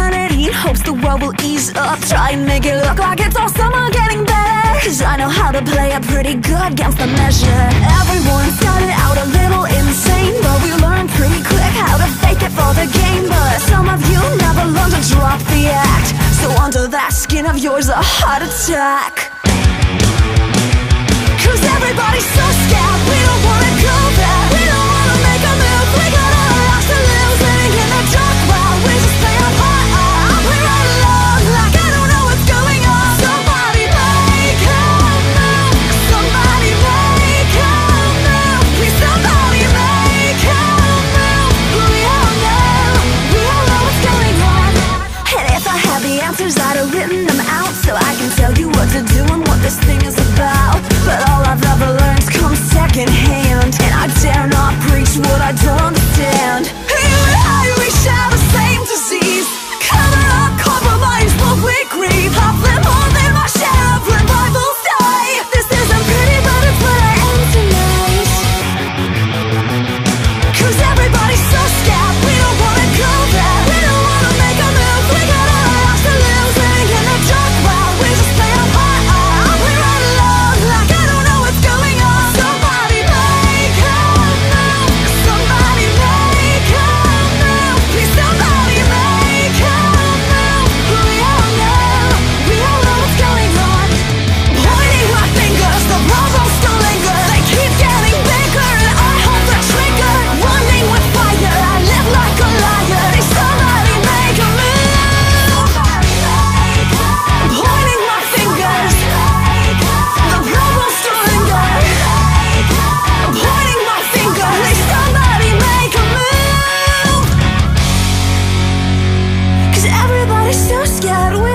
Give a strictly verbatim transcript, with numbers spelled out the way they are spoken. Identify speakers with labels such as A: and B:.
A: eternity in hopes the world will ease up. Try and make it look like it's all summer getting better, cause I know how to play it pretty good against the measure. Everyone started out a little insane, but we learned pretty quick how to fake it for the game. But some of you never learned to drop the act, so under that skin of yours a heart attack. Cause everybody's so scared, we don't wanna go there. We don't wanna make a move, we got all our lives to lose. Living in the dark while we just play our part. We're all alone, like I don't know what's going on. Somebody make a move, somebody make a move. Please somebody make a move. We all know, we all know what's going on. And if I had the answers I'd have written them out, so I can tell you what to do and what this thing is about. But all I've ever learned comes second hand, and I dare not preach what I don't understand. You and I, we share the same disease. Cover up, compromise what we grieve. I've lived more than my share of when rivals die. This isn't pretty, but it's what I am tonight. Cause everybody's so scared, we don't wanna go there. We don't wanna make a move, we got all our lives to lose. Living in the dark while we just play our part. We're all alone, like I don't know what's going on. Somebody make a move, somebody make a move. Please somebody make a move. We all know, we all know what's going on. Pointing my fingers, the problems still linger. They keep getting bigger and I hold the trigger. Running with fire, I live like a liar. They somebody make a move. Pointing my fingers, the problems still linger. Pointing my finger, they somebody make a move. Cause everybody's so scared. We